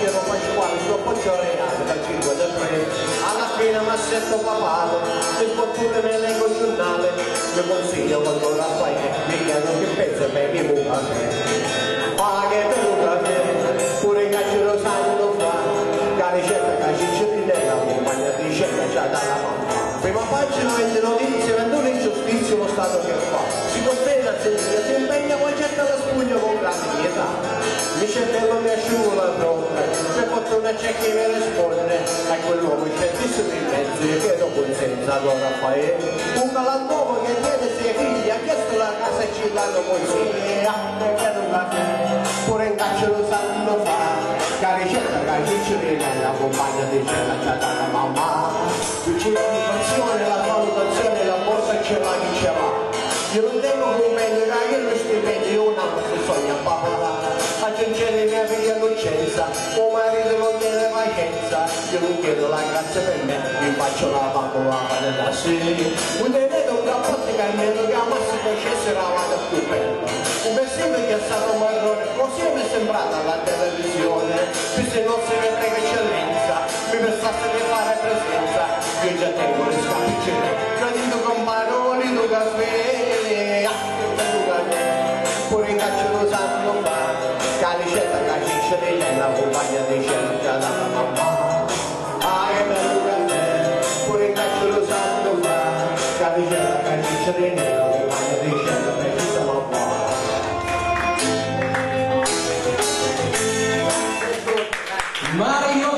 Piero Pasquale, suo reale dal 5 del 3, alla fine mi assetto papato, se fortuna me leggo il giornale, mi consiglio quando ora fai che mi chiedono che pensa per mi muca te. Paghe per un caffè, pure caccio lo sanno fa, la ricetta che ci nella compagnia di ricetta già dalla mamma. Prima pagina vende notizie, vendono ingiustizia lo Stato che fa, si costringe a sentire, si impegna, poi cerca la spugna con grande pietà. Mi cervello mi asciugo la fronte, per fortuna c'è chi mi risponde, a quell'uomo scientissimo in mezzo, io chiedo consenza ad ora fare. Un galantuomo che chiede sei figli, ha chiesto la casa e ci l'hanno consiglia, chiedo un caffè, pure in caccia lo sanno fa, che la ricetta che ci nella compagna di cena c'è dalla mamma. Vicino all'inflazione, la valutazione, la borsa ce l'ha chi ce l'ha. Io non devo compendio, che lo stipendio, una se sogna papà. Aggiungere mia figlia Lucenza, tuo marito non tiene pazienza, io non chiedo la grazia per me, mi faccio la papolata della sera. Un denaro un cappotto che almeno che a massimo scese la vada più bella. Un vestito che è stato marrone, così mi è sembrata la televisione, qui se non si vede che eccellenza, mi pensasse di fare presenza, io già tengo le scappicine, credito con parole, tu caffè, pure in caccio lo sanno fa. La ricetta che ci c'è la compagna di scelta dalla mamma. Ah, che bello caffè, pure in caccio lo sanno fa. La ricetta che ci c'è la compagna di scelta precisa mamma. Mario